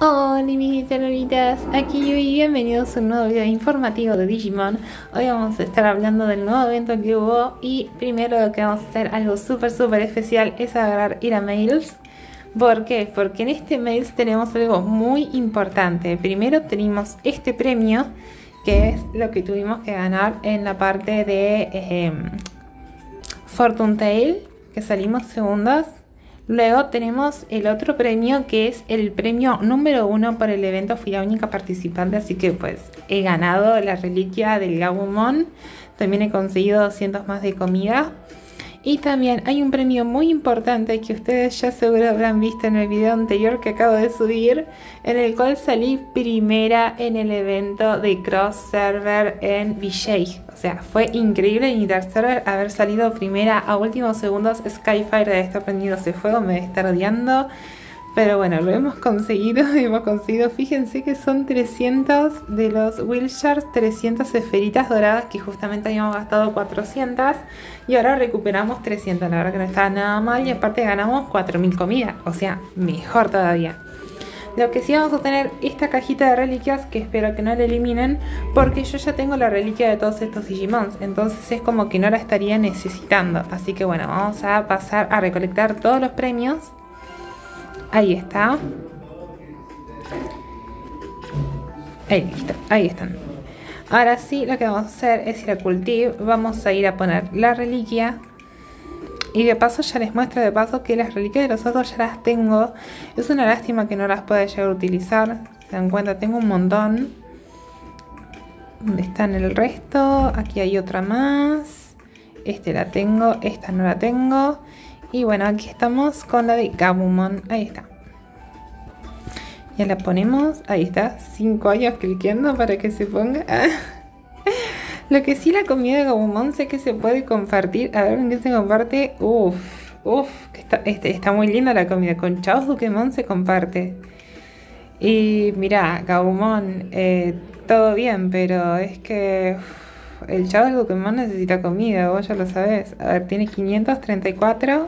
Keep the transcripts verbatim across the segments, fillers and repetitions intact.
Hola mis terroritas, aquí yo y bienvenidos a un nuevo video informativo de Digimon. Hoy vamos a estar hablando del nuevo evento que hubo y primero lo que vamos a hacer, algo súper súper especial, es agarrar ir a Mails. ¿Por qué? Porque en este Mails tenemos algo muy importante. Primero tenemos este premio, que es lo que tuvimos que ganar en la parte de eh, Fortune Tail, que salimos segundas. Luego tenemos el otro premio, que es el premio número uno por el evento. Fui la única participante, así que pues he ganado la reliquia del Gabumon. También he conseguido doscientos más de comida. Y también hay un premio muy importante que ustedes ya seguro habrán visto en el video anterior que acabo de subir, en el cual salí primera en el evento de Cross Server en V J. O sea, fue increíble en Interserver haber salido primera a últimos segundos. Skyfire debe estar prendiéndose fuego, me debe estar odiando. Pero bueno, lo hemos conseguido, hemos conseguido, fíjense que son trescientos de los Wheelshards, trescientas esferitas doradas, que justamente habíamos gastado cuatrocientas y ahora recuperamos trescientas, la verdad que no está nada mal, y aparte ganamos cuatro mil comidas, o sea, mejor todavía. Lo que sí, vamos a tener esta cajita de reliquias, que espero que no la eliminen, porque yo ya tengo la reliquia de todos estos Digimons, entonces es como que no la estaría necesitando. Así que bueno, vamos a pasar a recolectar todos los premios. Ahí está. Ahí listo, ahí están. Ahora sí, lo que vamos a hacer es ir a Cultive. Vamos a ir a poner la reliquia. Y de paso ya les muestro de paso que las reliquias de los otros ya las tengo. Es una lástima que no las pueda llegar a utilizar. Se dan cuenta, tengo un montón. ¿Dónde están el resto? Aquí hay otra más. Este la tengo, esta no la tengo. Y bueno, aquí estamos con la de Gabumon. Ahí está. Ya la ponemos. Ahí está. cinco años cliqueando para que se ponga. Lo que sí, la comida de Gabumon sé que se puede compartir. A ver, ¿en qué se comparte? Uff, uff. Está, este, está muy linda la comida. Con Chaos Dukemon se comparte. Y mira, Gabumon, eh, todo bien, pero es que... Uf, el Chaos Dukemon necesita comida, vos ya lo sabés. A ver, tiene quinientos treinta y cuatro.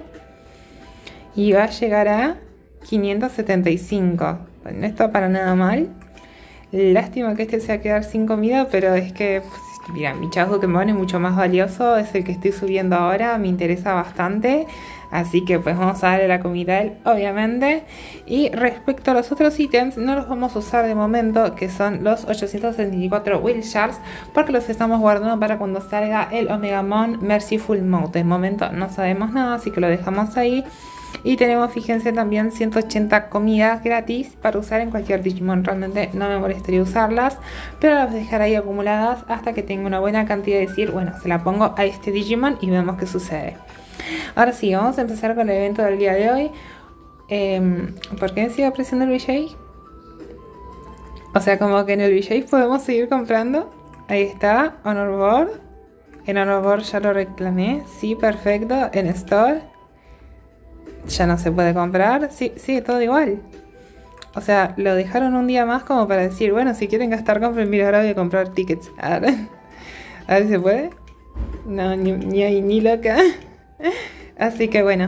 Y va a llegar a quinientos setenta y cinco. Bueno, no está para nada mal. Lástima que este se va a quedar sin comida, pero es que, pues, mira, mi Chaos Dukemon es mucho más valioso. Es el que estoy subiendo ahora, me interesa bastante. Así que pues vamos a darle la comida a él, obviamente. Y respecto a los otros ítems, no los vamos a usar de momento, que son los ochocientos setenta y cuatro Wheelshards, porque los estamos guardando para cuando salga el Omegamon Merciful Mode. De momento no sabemos nada, así que lo dejamos ahí. Y tenemos, fíjense, también ciento ochenta comidas gratis para usar en cualquier Digimon. Realmente no me molestaría usarlas, pero las dejaré ahí acumuladas hasta que tenga una buena cantidad de decir, bueno, se la pongo a este Digimon y vemos qué sucede. Ahora sí, vamos a empezar con el evento del día de hoy. eh, ¿Por qué me sigue apareciendo el V J? O sea, como que en el V J podemos seguir comprando. Ahí está, Honor Board. En Honor Board ya lo reclamé. Sí, perfecto, en Store ya no se puede comprar. Sí, sigue todo igual. O sea, lo dejaron un día más como para decir, bueno, si quieren gastar, compren. Mira, ahora voy a comprar tickets. A ver, a ver si se puede. No, ni, ni, ni loca. Así que bueno,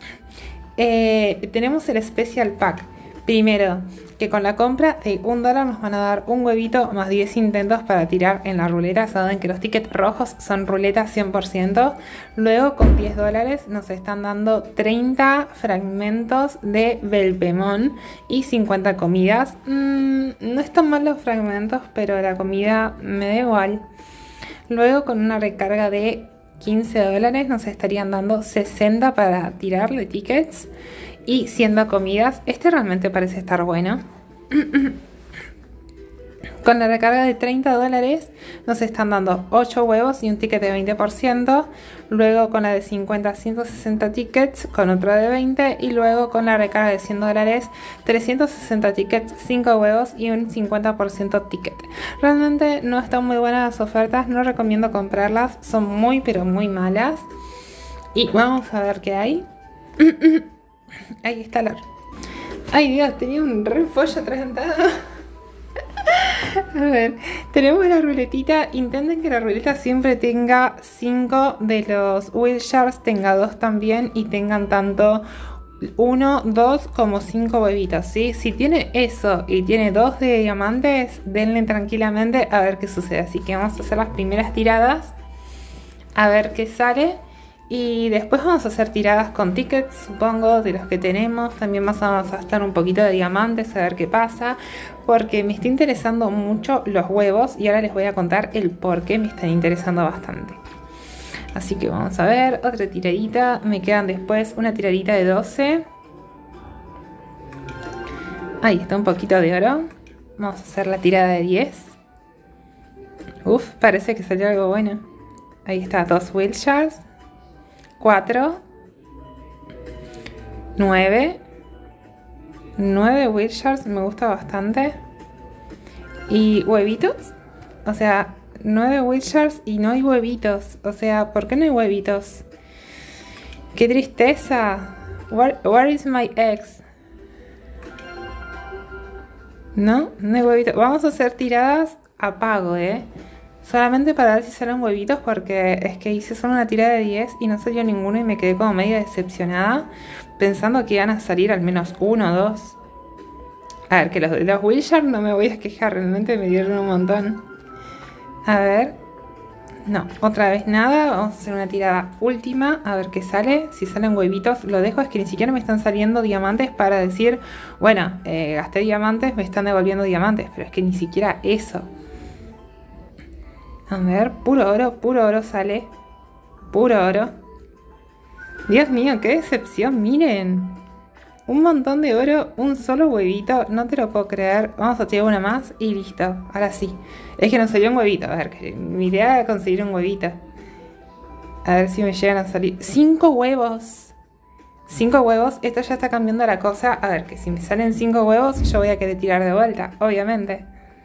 eh, tenemos el Special Pack. Primero, que con la compra de un dólar nos van a dar un huevito más diez intentos para tirar en la ruleta. Saben que los tickets rojos son ruletas cien por ciento. Luego, con diez dólares nos están dando treinta fragmentos de Belpemon y cincuenta comidas. Mm, no están mal los fragmentos, pero la comida me da igual. Luego, con una recarga de quince dólares nos estarían dando sesenta para tirar de tickets y cien comidas. Este realmente parece estar bueno. Con la recarga de treinta dólares nos están dando ocho huevos y un ticket de veinte por ciento. Luego con la de cincuenta, ciento sesenta tickets con otro de veinte. Y luego con la recarga de cien dólares, trescientos sesenta tickets, cinco huevos y un cincuenta por ciento ticket. Realmente no están muy buenas las ofertas, no recomiendo comprarlas, son muy pero muy malas. Y vamos a ver qué hay. Ahí está la... Ay Dios, tenía un re pollo atragantado. A ver, tenemos la ruletita. Intenten que la ruleta siempre tenga cinco de los Wheelshards, tenga dos también y tengan tanto uno, dos, como cinco huevitos, ¿sí? Si tiene eso y tiene dos de diamantes, denle tranquilamente a ver qué sucede. Así que vamos a hacer las primeras tiradas, a ver qué sale. Y después vamos a hacer tiradas con tickets, supongo, de los que tenemos. También vamos a gastar un poquito de diamantes, a ver qué pasa. Porque me está interesando mucho los huevos y ahora les voy a contar el por qué me están interesando bastante. Así que vamos a ver, otra tiradita. Me quedan después una tiradita de doce. Ahí está un poquito de oro. Vamos a hacer la tirada de diez. Uf, parece que salió algo bueno. Ahí está, dos wheel shards. cuatro, nueve, nueve wheel shards, me gusta bastante. Y huevitos, o sea, nueve wheel shards y no hay huevitos. O sea, ¿por qué no hay huevitos? ¡Qué tristeza! Where, where is my eggs? No, no hay huevitos. Vamos a hacer tiradas a pago, ¿eh? Solamente para ver si salen huevitos, porque es que hice solo una tirada de diez y no salió ninguno y me quedé como medio decepcionada, pensando que iban a salir al menos uno o dos. A ver, que los de los Wilshire no me voy a quejar, realmente me dieron un montón. A ver. No, otra vez nada. Vamos a hacer una tirada última, a ver qué sale. Si salen huevitos, lo dejo. Es que ni siquiera me están saliendo diamantes para decir, bueno, eh, gasté diamantes, me están devolviendo diamantes. Pero es que ni siquiera eso. A ver, puro oro, puro oro sale. Puro oro. Dios mío, qué decepción, miren. Un montón de oro, un solo huevito. No te lo puedo creer. Vamos a tirar una más y listo. Ahora sí. Es que nos salió un huevito. A ver, que mi idea era conseguir un huevito. A ver si me llegan a salir. Cinco huevos. Cinco huevos. Esto ya está cambiando la cosa. A ver, que si me salen cinco huevos, yo voy a querer tirar de vuelta, obviamente.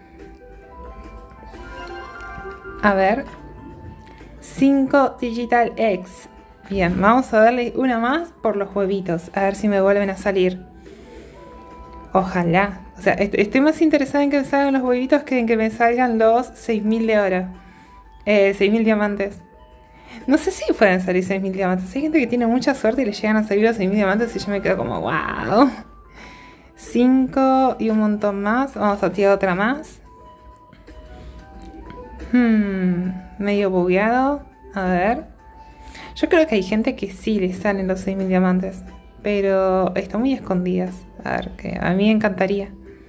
A ver, cinco Digital Eggs. Bien, vamos a darle una más por los huevitos. A ver si me vuelven a salir. Ojalá. O sea, est estoy más interesada en que me salgan los huevitos que en que me salgan los seis mil de oro. Eh, seis mil diamantes. No sé si pueden salir seis mil diamantes. Hay gente que tiene mucha suerte y le llegan a salir los seis mil diamantes y yo me quedo como wow. cinco y un montón más. Vamos a tirar otra más. Hmm, medio bugueado. A ver. Yo creo que hay gente que sí le salen los seis mil diamantes. Pero están muy escondidas. A ver, que a mí me encantaría.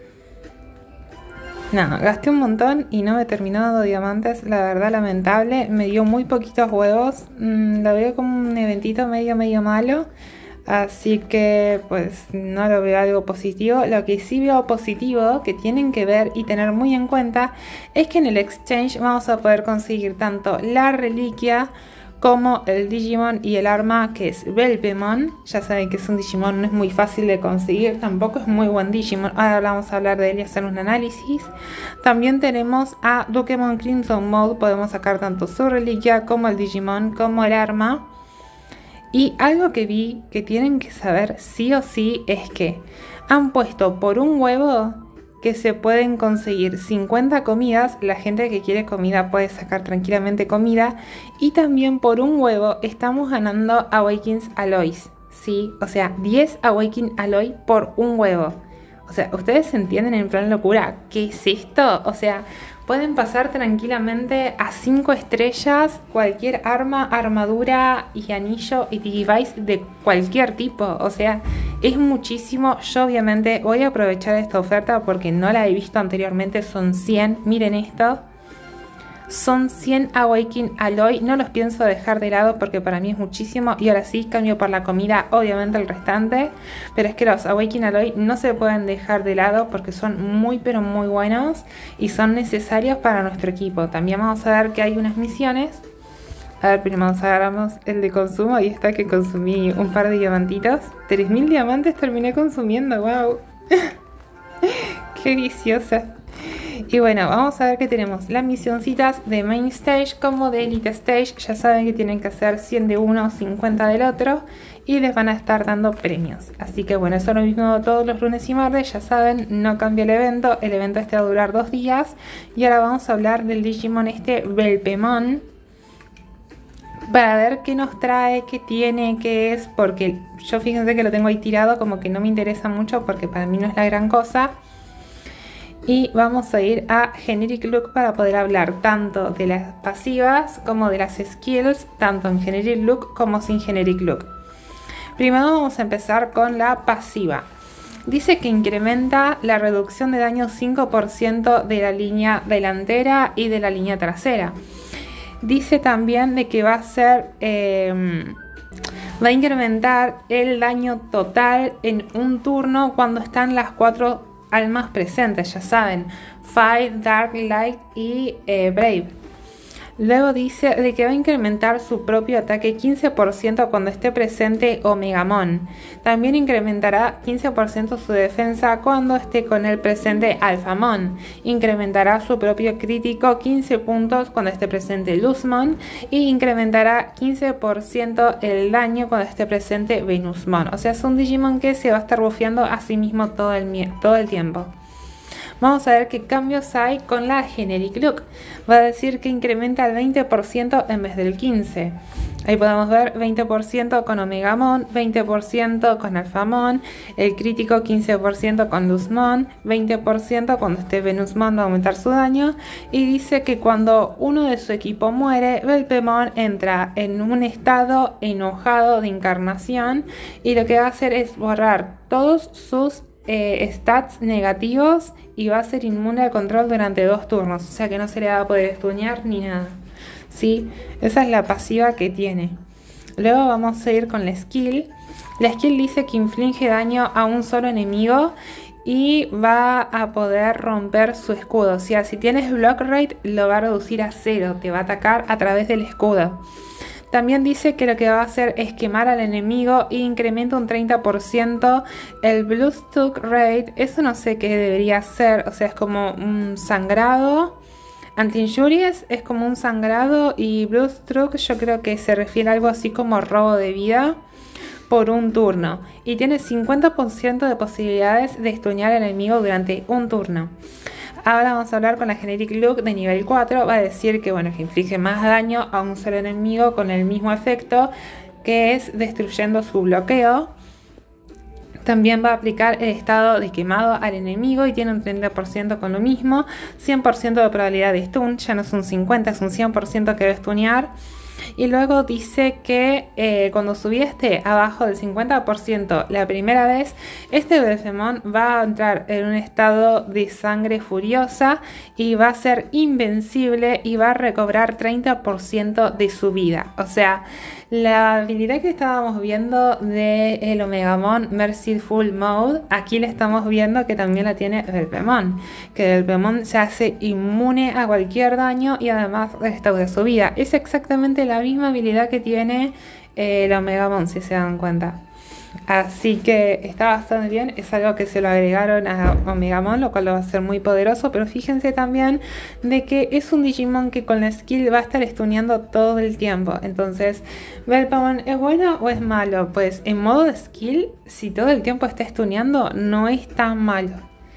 No, gasté un montón y no me terminó dando diamantes. La verdad, lamentable. Me dio muy poquitos huevos. Mm, lo veo como un eventito medio, medio malo. Así que pues no lo veo algo positivo. Lo que sí veo positivo, que tienen que ver y tener muy en cuenta, es que en el exchange vamos a poder conseguir tanto la reliquia como el Digimon y el arma, que es Velpemon. Ya saben que es un Digimon, no es muy fácil de conseguir, tampoco es muy buen Digimon. Ahora vamos a hablar de él y hacer un análisis. También tenemos a Pokémon Crimson Mode, podemos sacar tanto su reliquia como el Digimon como el arma. Y algo que vi que tienen que saber sí o sí es que han puesto por un huevo que se pueden conseguir cincuenta comidas. La gente que quiere comida puede sacar tranquilamente comida. Y también por un huevo estamos ganando Awakens Alloys, ¿sí? O sea, diez Awaken Alloy por un huevo. O sea, ¿ustedes entienden en plan locura qué es esto? O sea, pueden pasar tranquilamente a cinco estrellas cualquier arma, armadura y anillo y device de cualquier tipo. O sea, es muchísimo. Yo obviamente voy a aprovechar esta oferta porque no la he visto anteriormente. Son cien, miren esto. Son cien Awaken Alloy. No los pienso dejar de lado porque para mí es muchísimo. Y ahora sí, cambio por la comida, obviamente el restante. Pero es que los Awaken Alloy no se pueden dejar de lado porque son muy pero muy buenos y son necesarios para nuestro equipo. También vamos a ver que hay unas misiones. A ver, primero vamos a agarramos el de consumo. Ahí está, que consumí un par de diamantitos. tres mil diamantes terminé consumiendo, wow. Qué viciosa. Y bueno, vamos a ver que tenemos las misioncitas de Main Stage como de Elite Stage. Ya saben que tienen que hacer cien de uno, cincuenta del otro. Y les van a estar dando premios. Así que bueno, eso es lo mismo todos los lunes y martes. Ya saben, no cambia el evento. El evento este va a durar dos días. Y ahora vamos a hablar del Digimon este Velpemon, para ver qué nos trae, qué tiene, qué es, porque yo fíjense que lo tengo ahí tirado, como que no me interesa mucho porque para mí no es la gran cosa. Y vamos a ir a Generic Look para poder hablar tanto de las pasivas como de las skills, tanto en Generic Look como sin Generic Look. Primero vamos a empezar con la pasiva. Dice que incrementa la reducción de daño cinco por ciento de la línea delantera y de la línea trasera. Dice también de que va a ser... Eh, va a incrementar el daño total en un turno cuando están las cuatro almas presentes, ya saben, Fight, Dark, Light y eh, Brave. Luego dice de que va a incrementar su propio ataque quince por ciento cuando esté presente Omegamon. También incrementará quince por ciento su defensa cuando esté con el presente Alphamon. Incrementará su propio crítico quince puntos cuando esté presente Luzmon. Y incrementará quince por ciento el daño cuando esté presente Venusmon. O sea, es un Digimon que se va a estar bufeando a sí mismo todo el, todo el tiempo. Vamos a ver qué cambios hay con la Generic Look. Va a decir que incrementa el veinte por ciento en vez del quince por ciento. Ahí podemos ver veinte por ciento con Omegamon, veinte por ciento con Alphamon, el crítico quince por ciento con Luzmon, veinte por ciento cuando esté Venusmon va a aumentar su daño. Y dice que cuando uno de su equipo muere, Belpemon entra en un estado enojado de encarnación y lo que va a hacer es borrar todos sus Eh, stats negativos y va a ser inmune al control durante dos turnos, o sea que no se le va a poder estunear ni nada, ¿sí? Esa es la pasiva que tiene. Luego vamos a ir con la skill. La skill dice que inflige daño a un solo enemigo y va a poder romper su escudo, o sea, si tienes block rate lo va a reducir a cero, te va a atacar a través del escudo. También dice que lo que va a hacer es quemar al enemigo e incrementa un treinta por ciento el Blue Stuck Rate. Eso no sé qué debería ser, o sea, es como un sangrado. Anti-injuries es como un sangrado y Blue Stuck yo creo que se refiere a algo así como robo de vida por un turno. Y tiene cincuenta por ciento de posibilidades de stunear al enemigo durante un turno. Ahora vamos a hablar con la Generic Look de nivel cuatro. Va a decir que, bueno, que inflige más daño a un solo enemigo con el mismo efecto, que es destruyendo su bloqueo. También va a aplicar el estado de quemado al enemigo y tiene un treinta por ciento con lo mismo. cien por ciento de probabilidad de stun, ya no es un cincuenta, es un cien por ciento que debe stunear. Y luego dice que eh, cuando subiste abajo del cincuenta por ciento la primera vez, este Belpemon va a entrar en un estado de sangre furiosa y va a ser invencible y va a recobrar treinta por ciento de su vida. O sea, la habilidad que estábamos viendo de el Omegamon Merciful Mode, aquí le estamos viendo que también la tiene Belpemon, que Belpemon se hace inmune a cualquier daño y además restaura su vida. Es exactamente la misma habilidad que tiene eh, el Omegamon, si se dan cuenta. Así que está bastante bien, es algo que se lo agregaron a Omegamon, lo cual lo va a hacer muy poderoso, pero fíjense también de que es un Digimon que con la skill va a estar stuneando todo el tiempo. Entonces, ¿Belpemon es bueno o es malo? Pues en modo de skill, si todo el tiempo está stuneando, no es tan malo.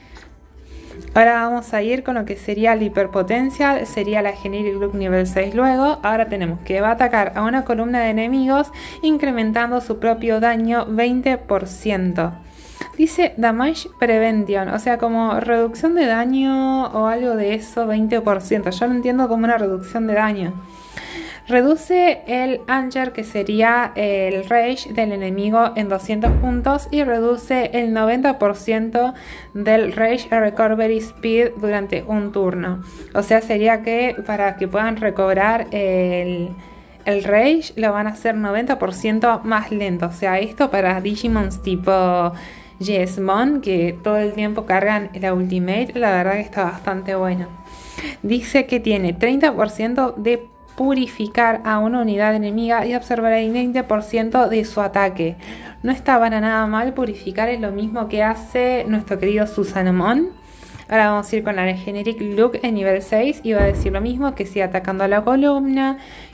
Ahora vamos a ir con lo que sería el hiperpotencial, sería la Generic Look nivel seis luego. Ahora tenemos que va a atacar a una columna de enemigos incrementando su propio daño veinte por ciento. Dice Damage Prevention, o sea como reducción de daño o algo de eso, veinte por ciento. Yo lo entiendo como una reducción de daño. Reduce el Anger, que sería el Rage del enemigo, en doscientos puntos y reduce el noventa por ciento del Rage Recovery Speed durante un turno. O sea, sería que para que puedan recobrar el, el Rage lo van a hacer noventa por ciento más lento. O sea, esto para Digimons tipo Yesmon, que todo el tiempo cargan la Ultimate, la verdad que está bastante bueno. Dice que tiene treinta por ciento de purificar a una unidad enemiga y absorberá el veinte por ciento de su ataque. No está para nada mal, purificar es lo mismo que hace nuestro querido Susanomon. Ahora vamos a ir con la Generic Look en nivel seis y va a decir lo mismo, que sigue atacando a la columna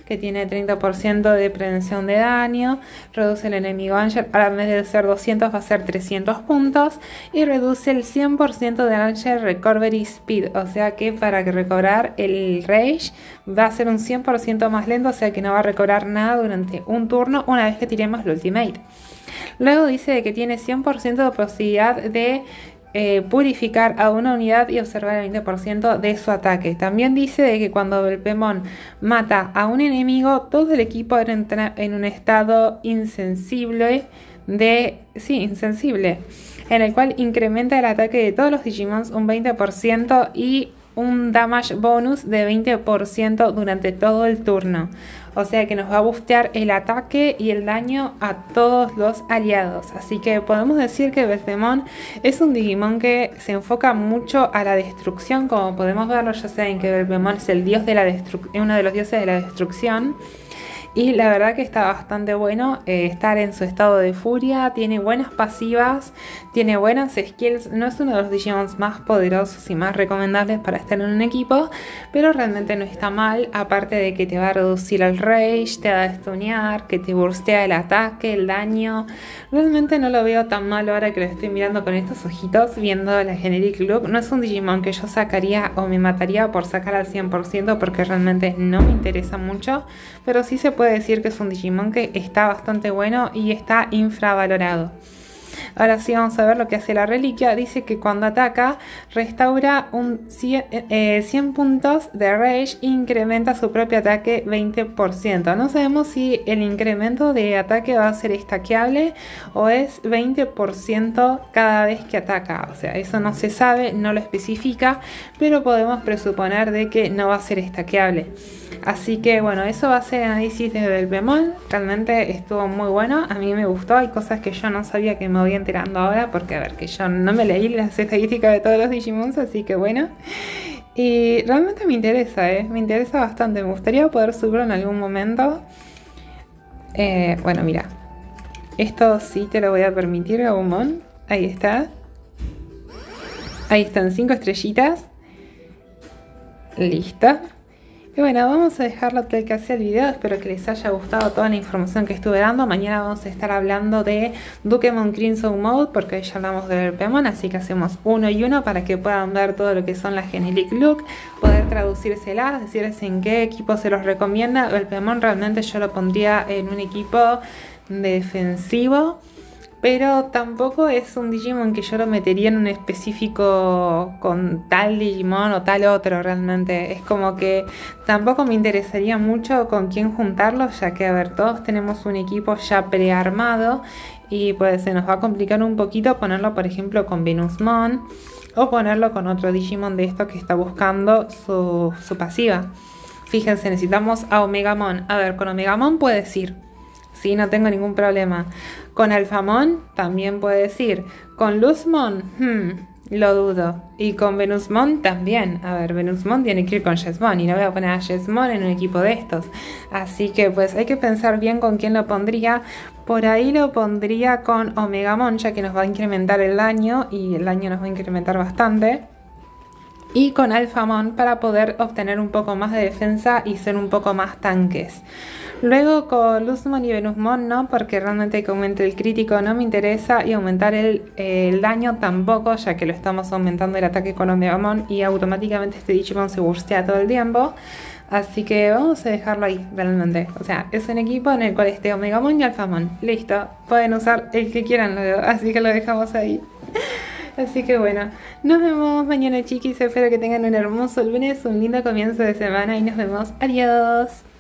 que tiene treinta por ciento de prevención de daño, reduce el enemigo Angel, ahora en vez de ser doscientos va a ser trescientos puntos, y reduce el cien por ciento de Angel Recovery Speed, o sea que para que recobrar el Rage va a ser un cien por ciento más lento, o sea que no va a recobrar nada durante un turno una vez que tiremos el Ultimate. Luego dice que tiene cien por ciento de posibilidad de eh, purificar a una unidad y observar el veinte por ciento de su ataque. También dice de que cuando Belpemon mata a un enemigo, todo el equipo entra en un estado insensible de... sí, insensible, en el cual incrementa el ataque de todos los Digimons un veinte por ciento y un damage bonus de veinte por ciento durante todo el turno. O sea que nos va a boostear el ataque y el daño a todos los aliados. Así que podemos decir que Belpemon es un Digimon que se enfoca mucho a la destrucción. Como podemos verlo, ya saben que Belpemon es el dios de la destrucción, uno de los dioses de la destrucción. Y la verdad que está bastante bueno eh, estar en su estado de furia. Tiene buenas pasivas, tiene buenas skills. No es uno de los Digimons más poderosos y más recomendables para estar en un equipo, pero realmente no está mal. Aparte de que te va a reducir el rage, te va a stunear, que te burstea el ataque, el daño. Realmente no lo veo tan mal ahora que lo estoy mirando con estos ojitos, viendo la generic look. No es un Digimon que yo sacaría o me mataría por sacar al cien por ciento, porque realmente no me interesa mucho, pero sí se puede decir que es un Digimon que está bastante bueno y está infravalorado. Ahora sí vamos a ver lo que hace la reliquia. Dice que cuando ataca restaura un cien, eh, cien puntos de Rage e incrementa su propio ataque veinte por ciento. No sabemos si el incremento de ataque va a ser stackeable o es veinte por ciento cada vez que ataca. O sea, eso no se sabe, no lo especifica, pero podemos presuponer de que no va a ser stackeable. Así que bueno, eso va a ser el análisis de Belpemon. Realmente estuvo muy bueno, a mí me gustó. Hay cosas que yo no sabía que me voy enterando ahora, porque a ver, que yo no me leí las estadísticas de todos los Digimons, así que bueno. Y realmente me interesa, ¿eh? Me interesa bastante, me gustaría poder subirlo en algún momento. Eh, bueno, mira, esto sí te lo voy a permitir, Gabumon. Ahí está. Ahí están cinco estrellitas. Listo. Y bueno, vamos a dejarlo tal que hacía el video. Espero que les haya gustado toda la información que estuve dando. Mañana vamos a estar hablando de Dukemon Crimson Mode, porque hoy ya hablamos de Belpemon, así que hacemos uno y uno para que puedan ver todo lo que son las generic look, poder traducírselas, decirles en qué equipo se los recomienda. Belpemon realmente yo lo pondría en un equipo defensivo, pero tampoco es un Digimon que yo lo metería en un específico con tal Digimon o tal otro. Realmente es como que tampoco me interesaría mucho con quién juntarlo, ya que a ver, todos tenemos un equipo ya prearmado y pues se nos va a complicar un poquito ponerlo por ejemplo con Venusmon o ponerlo con otro Digimon de esto que está buscando su, su pasiva. Fíjense, necesitamos a Omegamon. A ver, con Omegamon puedes ir, sí, no tengo ningún problema. Con Alphamon también puedes ir. Con Luzmon, hmm, lo dudo. Y con Venusmon también. A ver, Venusmon tiene que ir con Jesmon y no voy a poner a Jesmon en un equipo de estos. Así que pues hay que pensar bien con quién lo pondría. Por ahí lo pondría con Omegamon, ya que nos va a incrementar el daño y el daño nos va a incrementar bastante. Y con Alphamon para poder obtener un poco más de defensa y ser un poco más tanques. Luego con Luzmon y Venusmon no, porque realmente que aumente el crítico no me interesa, y aumentar el, eh, el daño tampoco, ya que lo estamos aumentando el ataque con Omegamon y automáticamente este Digimon se burstea todo el tiempo. Así que vamos a dejarlo ahí realmente. O sea, es un equipo en el cual esté Omegamon y Alphamon. Listo, pueden usar el que quieran luego, así que lo dejamos ahí. Así que bueno, nos vemos mañana chiquis, espero que tengan un hermoso lunes, un lindo comienzo de semana y nos vemos, adiós.